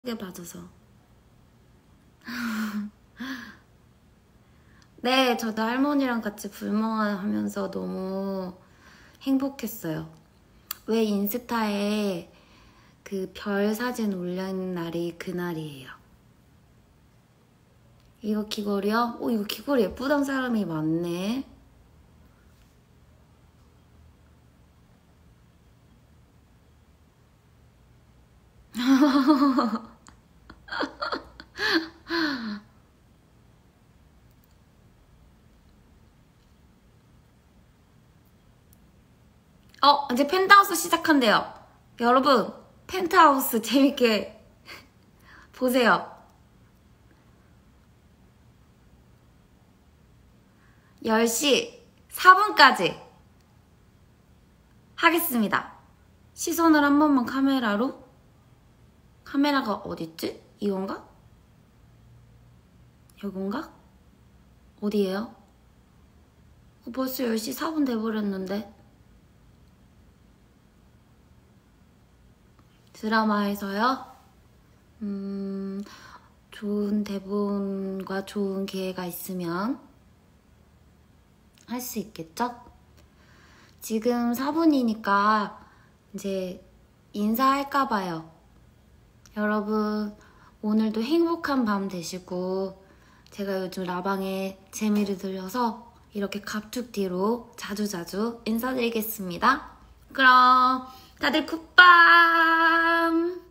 크게 봐줘서. 네, 저도 할머니랑 같이 불멍하면서 너무 행복했어요. 왜 인스타에 그 별 사진 올린 날이 그날이에요. 이거 귀걸이요? 이거 귀걸이 예쁘단 사람이 많네. 이제 펜트하우스 시작한대요. 여러분, 펜트하우스 재밌게 보세요. 10시 4분까지 하겠습니다. 시선을 한 번만 카메라로. 카메라가 어딨지? 이건가? 이건가? 어디예요? 벌써 10시 4분 돼버렸는데. 드라마에서요? 좋은 대본과 좋은 기회가 있으면 할 수 있겠죠? 지금 4분이니까 이제 인사할까봐요. 여러분, 오늘도 행복한 밤 되시고, 제가 요즘 라방에 재미를 들려서 이렇게 갑툭 뒤로 자주자주 인사드리겠습니다. 그럼 다들 굿밤!